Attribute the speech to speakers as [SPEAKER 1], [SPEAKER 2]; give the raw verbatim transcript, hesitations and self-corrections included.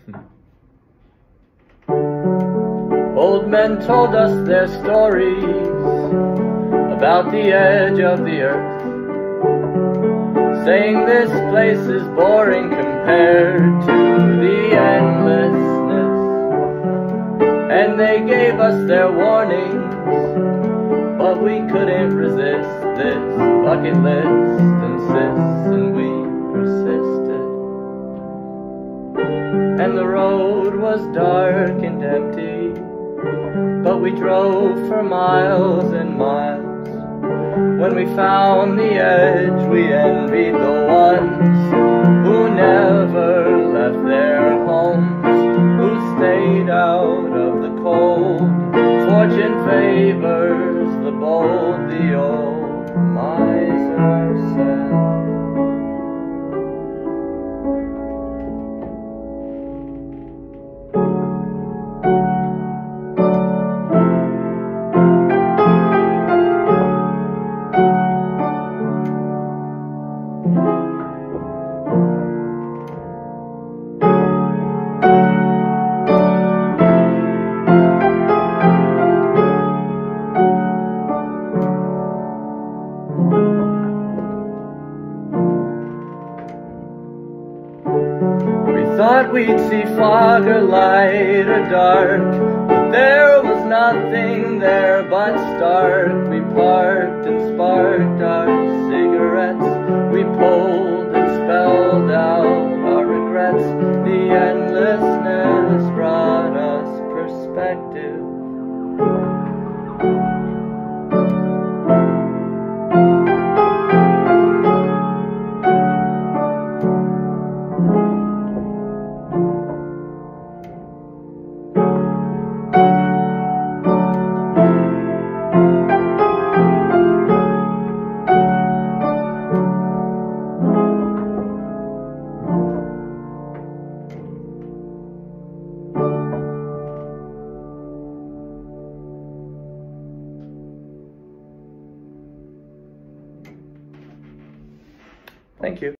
[SPEAKER 1] Old men told us their stories about the edge of the earth, saying this place is boring compared to the endlessness. And they gave us their warnings, but we couldn't resist this bucket list insists, and we persisted. And the road was dark and empty, but we drove for miles and miles. When we found the edge, we envied the ones who never left their homes, who stayed out of the cold. Fortune favors the bold, the old miser said. Thought we'd see fog or light or dark, but there was nothing there but stark. We parked and sparked our cigarettes, we pulled and spelled out our regrets. The endlessness brought us perspective. Thank you.